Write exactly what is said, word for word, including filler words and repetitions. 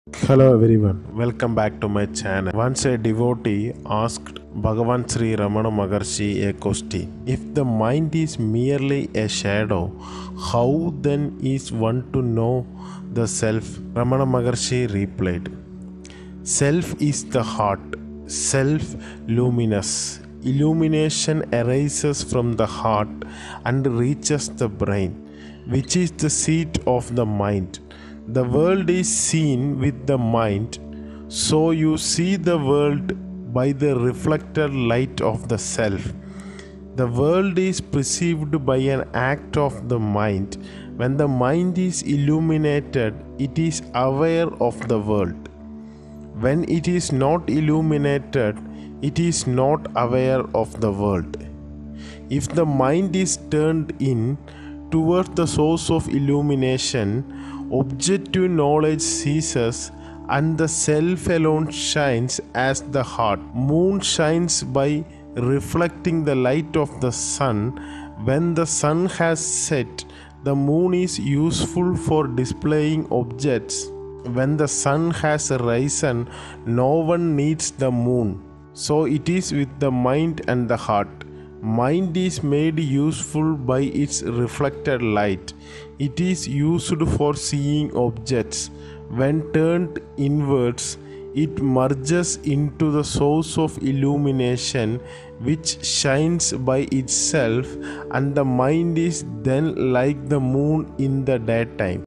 Hello everyone, welcome back to my channel. Once a devotee asked Bhagavan Sri Ramana Maharshi a question. If the mind is merely a shadow, how then is one to know the self? Ramana Maharshi replied, Self is the heart, self luminous. Illumination arises from the heart and reaches the brain, which is the seat of the mind. The world is seen with the mind, so you see the world by the reflected light of the self. The world is perceived by an act of the mind. When the mind is illuminated, it is aware of the world. When it is not illuminated, it is not aware of the world. If the mind is turned in towards the source of illumination, objective knowledge ceases and the self alone shines as the heart. Moon shines by reflecting the light of the sun. When the sun has set, the moon is useful for displaying objects. When the sun has risen, no one needs the moon. So it is with the mind and the heart. Mind is made useful by its reflected light. It is used for seeing objects. When turned inwards, it merges into the source of illumination which shines by itself, and the mind is then like the moon in the daytime.